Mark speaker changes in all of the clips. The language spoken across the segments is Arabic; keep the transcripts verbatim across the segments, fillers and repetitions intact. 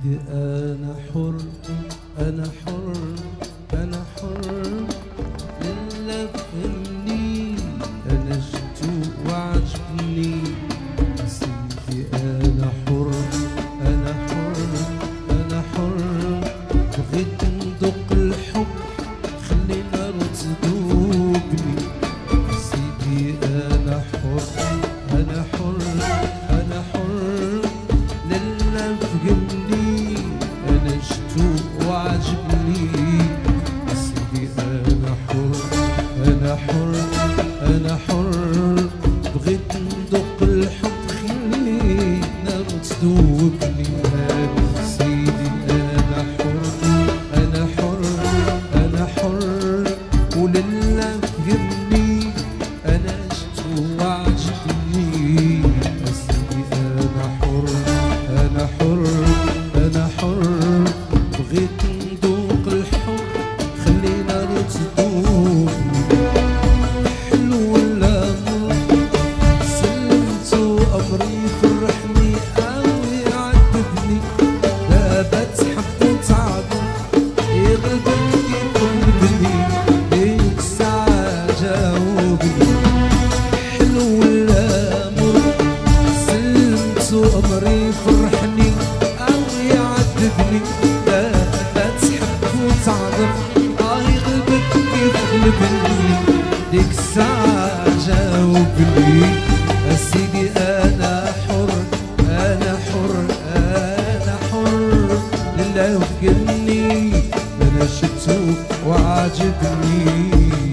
Speaker 1: سيدي أنا حر أنا حر أنا حر لله فهمني أنا جدو وعجبني سيدي أنا حر أنا حر أنا حر بغيت ندوق الحب خلي نار تذوبني سيدي أنا حر أنا حر أنا حر لله فهمني أنا جدو وعجبني سيدي أنا حر أنا حر أنا حر بغيت ندوق الحب خلي نار تذوبني سيدي أنا حر أنا حر أنا حر ولله فهمني أنا جدو وعجبني سيدي أنا حر أنا حر أنا حر بغيت ندوق الحب خلي نار تذوبني حلو ولا مر سلمتو أمري فرحني أو يعذبني دابا تحب وتعظم يغلبني قلبني ديك الساعة جاوبني حلو ولا مر سلمتو أمري فرحني أو يعذبني دابا تحب وتعظم آه يغلبني يغلبني ديك الساعة جاوبني سيدي أنا حر أنا حر أنا حر لله وفقني أنا شفتو وعاجبني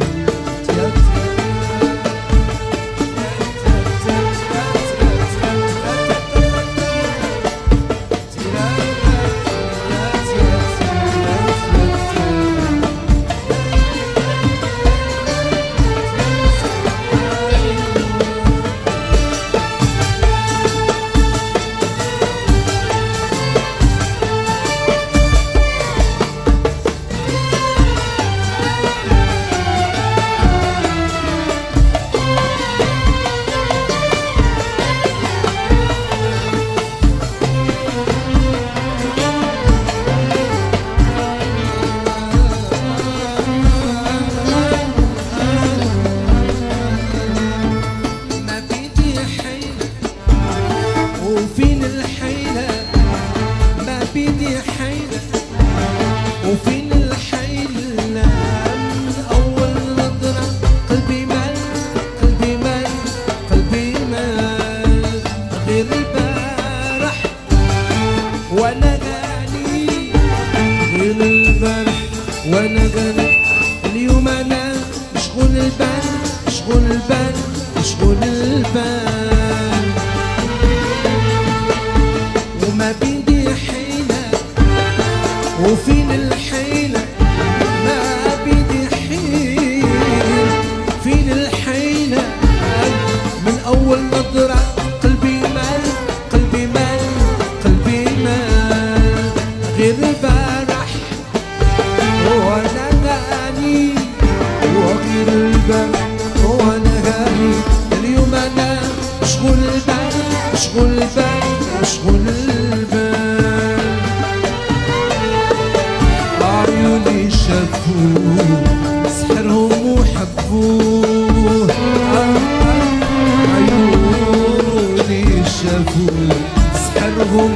Speaker 1: وفين الحيلة ما بيدي حيلة وفين الحيلة من أول نظرة قلبي مال قلبي مال قلبي مال غير البارح وأنا غالي غير البارح وأنا غالي اليوم أنا مشغول البال مشغول البال مشغول البال وما بيدي حيلة وفين الحيلة ما بيدي حيلة فين الحيلة من أول نظرة قلبي مال قلبي مال قلبي مال غير البارح وأنا غالي وغير البارح وأنا غالي اليوم أنا مشغول البال مشغول البال مشغول البال عيوني شافوه سحرهم وحبوه عيوني شافوه سحرهم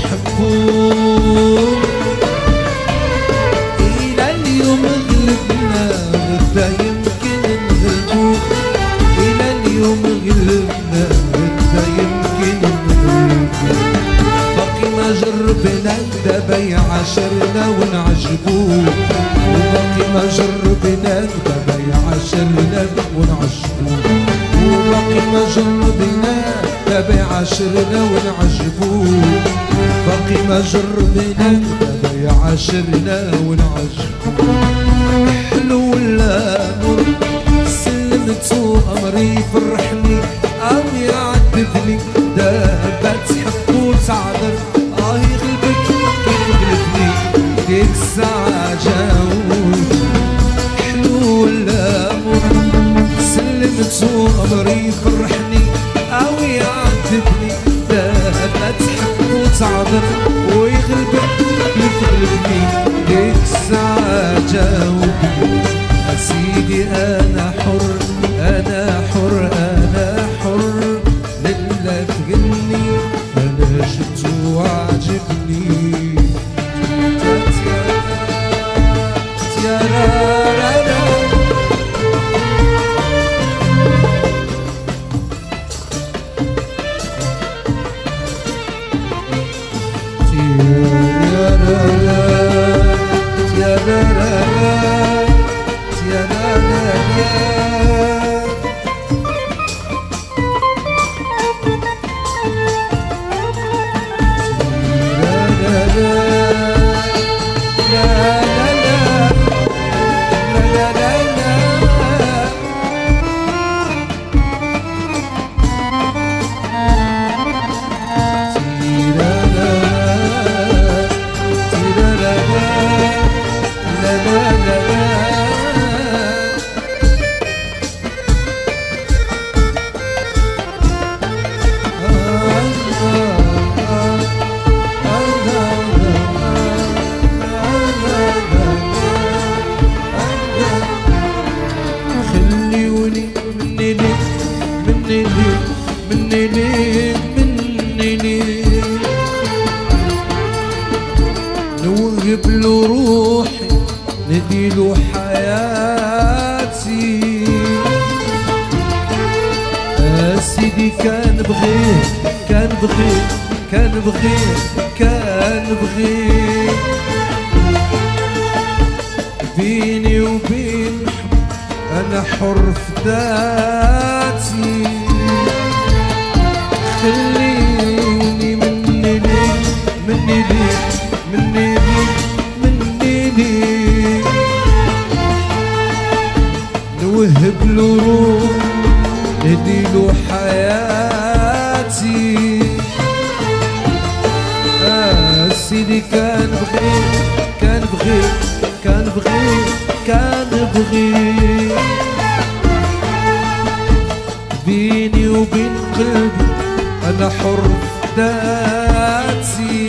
Speaker 1: وحبوه إلى اليوم غلبنا غدا يمكن نغلبوه إلى اليوم غلبنا غدا يمكن باقي ما جربنا دابا يعاشرنا ونعجبوه وباقي ما جربنا دابا يعاشرنا ونعجبوه وباقي ما جربنا دابا يعاشرنا ونعجبوه باقي ما جربنا دابا يعاشرنا ونعجبوه حلو ولا مر سلمتو أمري فرحني أو يعذبني دابا تحب وتعذر آه يغلبك يغلبني ديك الساعة جاوبني حلو ولا مر سلمتو أمري فرحني أو يعذبني دابا تحب صادق ويغلبك يغلبني ديك الساعة جاوبني سيدي أنا حر أنا حر أنا حر لله تغني أنا شفت وعجبني نوهب له روحي نديله حياتي سيدي كان بغيه كان بغيه كان بغيه كان بغيه بيني وبين أنا حر في ذاتي خليني مني ليك مني ليك مني ليك مني ليك نوهب له روح نديله حياتي آه سيدي كان بغيه كان بغيه كان بغيه كان بغيه بيني وبين قلبي أنا حر ذاتي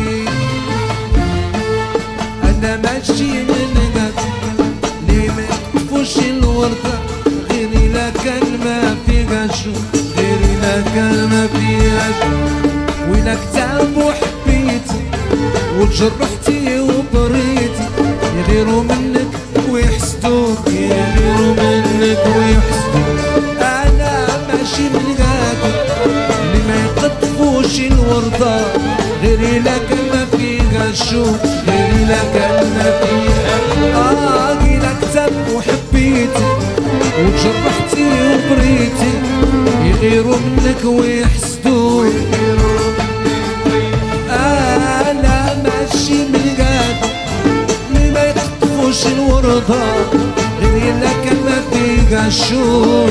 Speaker 1: أنا ماشي من غد لي ما يطفوش الوردة غيري لا كان ما فيها شوق غيري لا كان ما فيها شوق ولا كتاب وحبيتي وجرحتي وبريتي يغيروا منك ويحسدوك يغيروا منك ويحسدوك أنا ماشي من غادي اللي ما يقطفوش الوردة غيري لك ما فيها الشوق غيري لك ما فيها آه غير كتاب وحبيتي وجرحتي وبريتي يغيروا منك ويحسدوك أنا ماشي من غادي اللي ما يقطفوش الوردة غيري لك ما فيها الشوق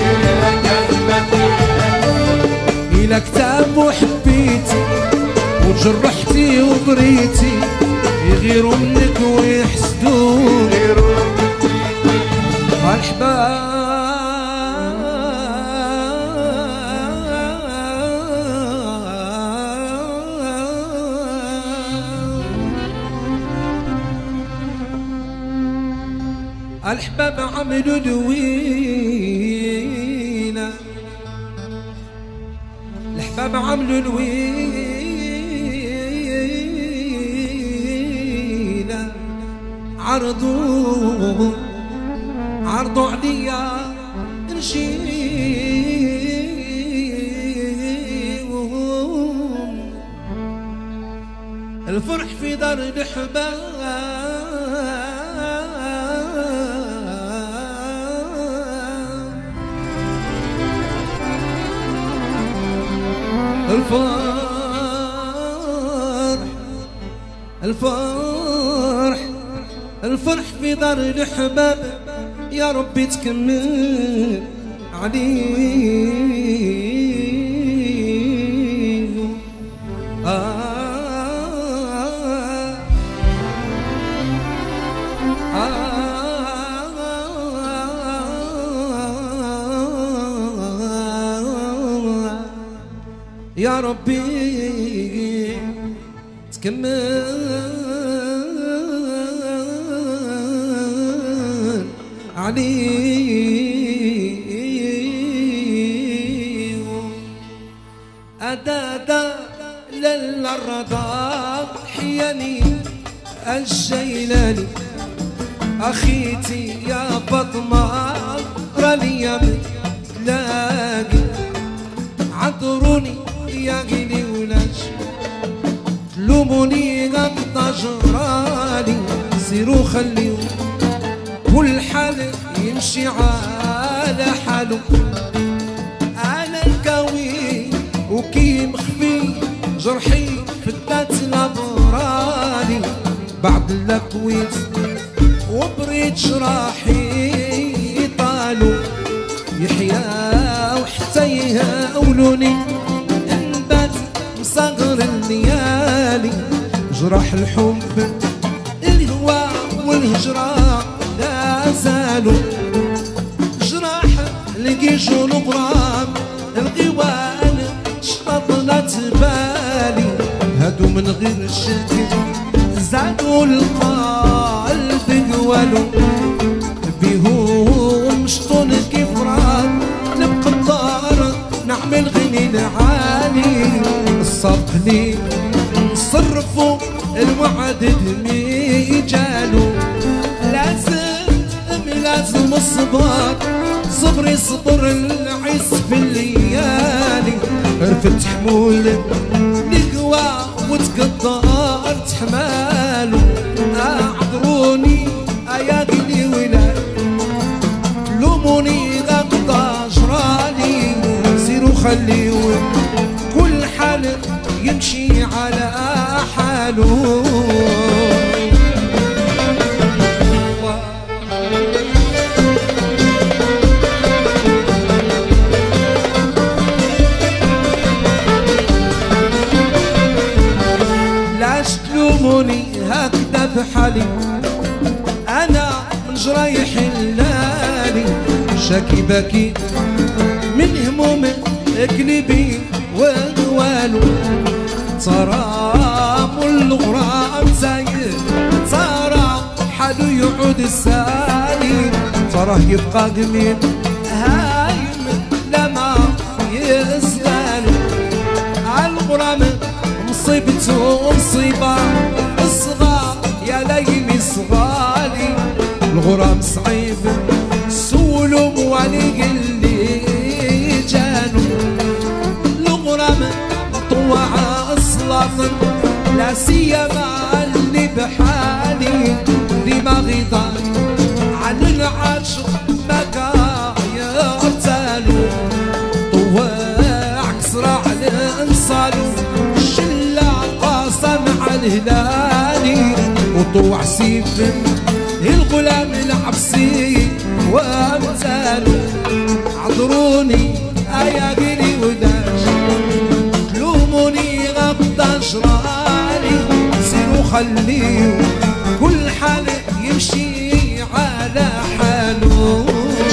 Speaker 1: إلى كتاب وحبيتي وجرحتي وبريتي يغيروا منك ويحسدون الأحباب الأحباب عملوا دوينة الأحباب عملوا دوينة عرضوا عرضوا عليا نجيبهم الفرح في دار الأحباب الفرح الفرح الفرح في دار الأحباب يا ربي تكمل عليه آه يا ربي تكمل عليه أدادا للرضا حياني الجيلاني أخيتي يا فاطمة راني متلاقي عذروني يا غيلي ولاش تلوموني غطى جرالي سيرو خليو كل حال يمشي على حاله أنا الكوي وكي مخفي جرحي فدات الأبراني بعد الأكويت وبريد جراحي طالوا يحيا وحتى يهاولوني انبات مصغر الليالي جراح الحب الهوى والهجرة لا زالوا جراح لقيجو الغرام الغوان شططلت بالي هادو من غير الشكل زادوا القلب قوالوا بيهم شطون كيف راد نبقى الدار نعمل غني العالي الصبح لي صرفوا الوعد دمي جالوا لازم لازم الصبر صبري صبر العز في الليالي رفت حمول نقوى وتقدر تحمالوا اعذروني يا قلي ولاد لوموني غطى جرالي سيروا خليو كل حال يمشي على حاله هكذا بحالي أنا من جرايح الليالي شاكي باكي من هموم قلبي والوالو صرام الغرام زايد صرا حالو يعود السالي صراه يبقى جميل هايم لما يسلالو عالغرام مصيبته مصيبة الصغار يا ليلي صغالي الغرام صعيب سولو موالي اللي جانو الغرام مطوع الصلاط لا سيما اللي بحالي اللي ما غيضان عن العاشق بكا يرتالو طواع كسرع الانصالو الهلالي وطوع سيف الغلام العبسي وامثاله عذروني يا قلي وداش تلوموني غطى جرالي سيروا خليو كل حال يمشي على حاله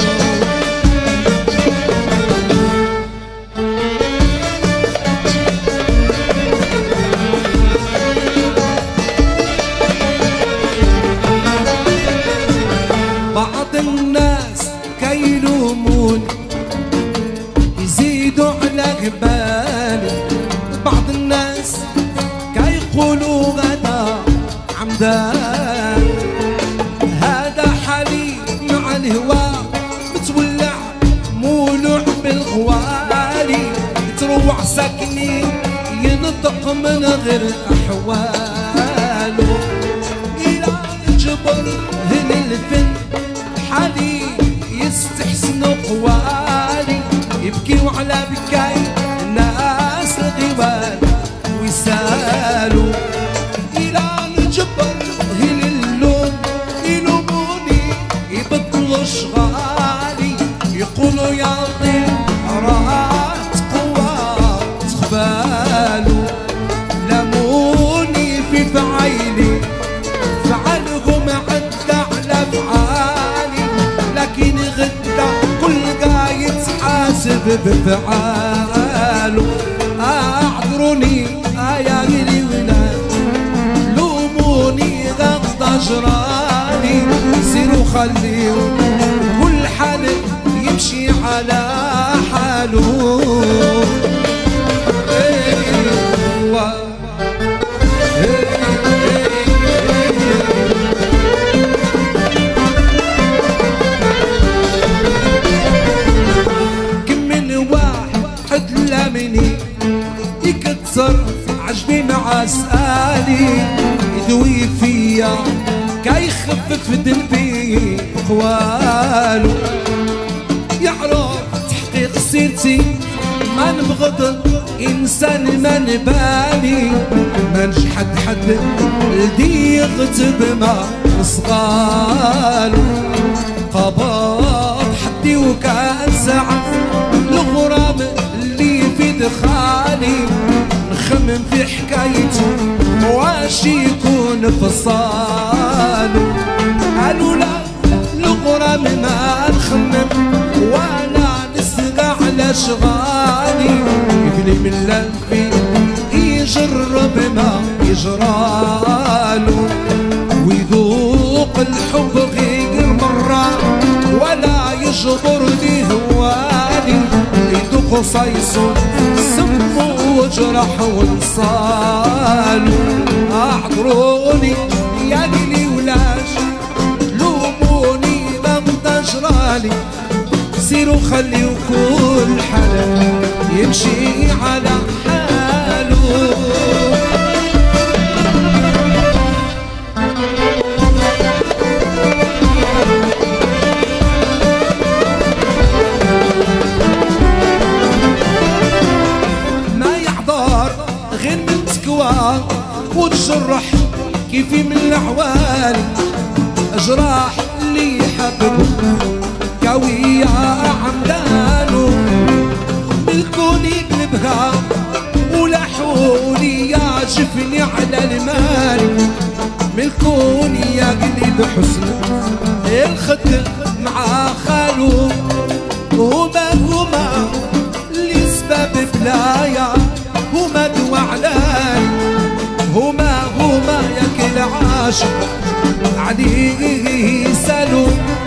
Speaker 1: بعض الناس كيلوموني يزيدوا على قبالي بعض الناس كيقولوا غدا عمدان هذا حالي مع الهوى متولع مولوع بالغوالي تروع ساكني ينطق من غير احواله الى الجبر هن الفن حالي يستحسنوا قوالي يبكيوا على بكاي الناس الغوال ويسالوا الى الجبر هن اللون يلوموني يبطلوا شغالي يقولوا يا طيب رات قوات خبالوا لموني في فعيلي فعلهم عدى على فعالي لكن غدا كل قايد حاسب بفعاله اعذروني يا قلي ولاد جرالي سيروا خليو كل حال يمشي على حاله. كم من واحد لامني يكتر عجبي مع سؤالي يدوي فيا كيخفف دلبي خوالو يعرف تحقيق سيرتي ما نبغض انسان ما نبالي ما نجحد حد لدي يغتب ما صغالو قبض حدي وكان ساعة الغرام اللي في دخالي نخمم في حكايته واش يكون فصالو قالوا لا الغرام ما نخمم ولا نسقى على شغالي يبلي من للفي يجرب ما يجرالو ويذوق الحب غير مرة ولا يجبر لي هوالي يذوق صيصو سمو وجرح ونصالو اعذروني يا ليلي ولاش لوموني ما متجرالي سيروا خليو كل حدا يمشي على حاله. ما يحضر غير من تكوى وتجرح كيفي من العوالي جراح اللي يحببه قوية عمدانو بالكون يقلبها ولحولي يعجبني على المال بالكون يقلب حسن الخد مع خالو هما هما اللي سبب بلايا هما دوا علاني هما هما ياكل عاشق عليه سالو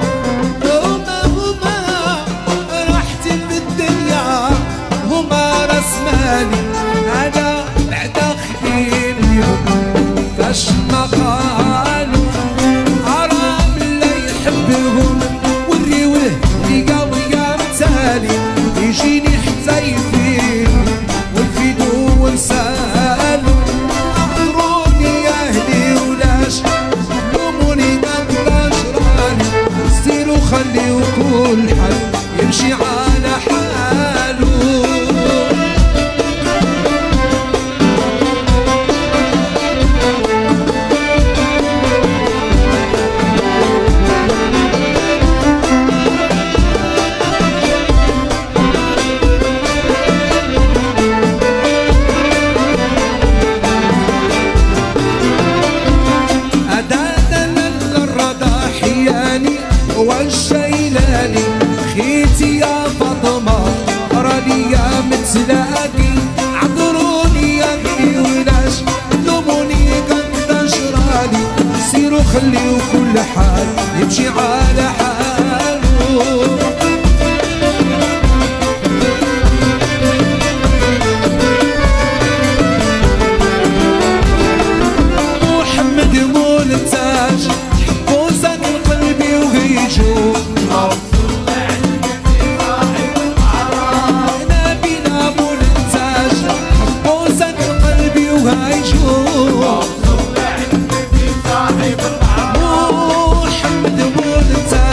Speaker 1: أنا بعد خديم اليوم فاش ما قالوا حرام لا يحبهم وريوه لقاو يا مثالي يجيني حتى يفيد والفيدو ونسالو اعذروني يا اهلي ولاش لوموني ما نقدرش راني سيروا خليو كل حد يمشي على حاله. والشيلاني خيتي يا فاطمة راني يا متلاقي عذروني يا اهلي ولاش لوموني قداش راني سيروا خليو كل حال يمشي على حاله. محمد مولتاج حبوزن قلبي وهيجو نبينا مولتاج حبوزن قلبي وهيجو محمد مولتاج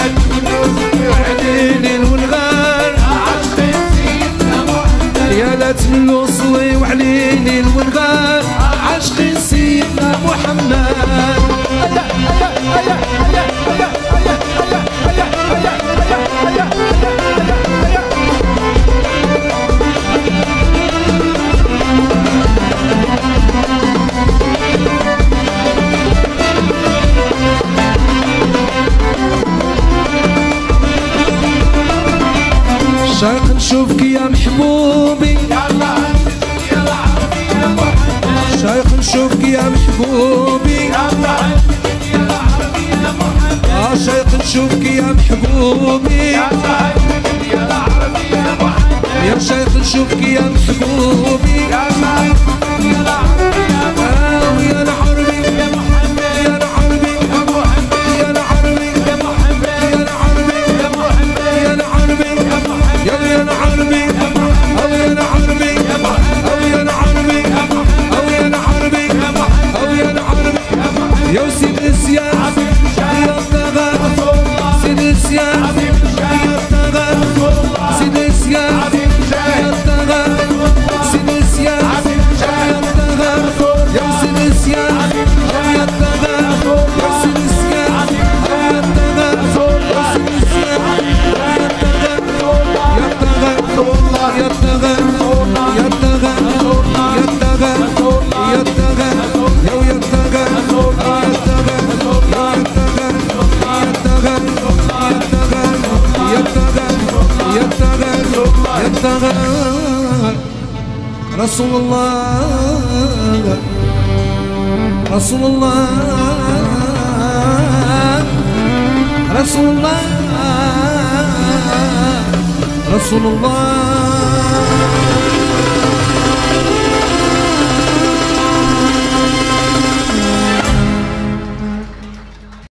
Speaker 1: وعليل والغار يا لا تلوصوي وعليل والغار عاشقين سيدنا محمد. شايق نشوفك يا محبوبي شايق نشوفك يا محبوبي اه شايق نشوفك يا محبوبي يا شايق نشوفك يا محبوبي اه ويا العربي يا العربي يا العربي يا العربي يا العربي يا يا العربي أو يا العربي أو يا العربي أو يا العربي أو يا العربي يا سيد السياس يا الطغى سيد السياس يا الطغى سيد السياس يا الطغى سيد السياس يا الطغى يا سيد السياس يا الطغى يا سيد السياس يا الطغى يا سيد السياس يا الطغى يطغى يطغى يطغى يطغى يو يطغى يطغى يطغى يطغى يطغى يطغى يطغى رسول الله رسول الله رسول الله رسول الله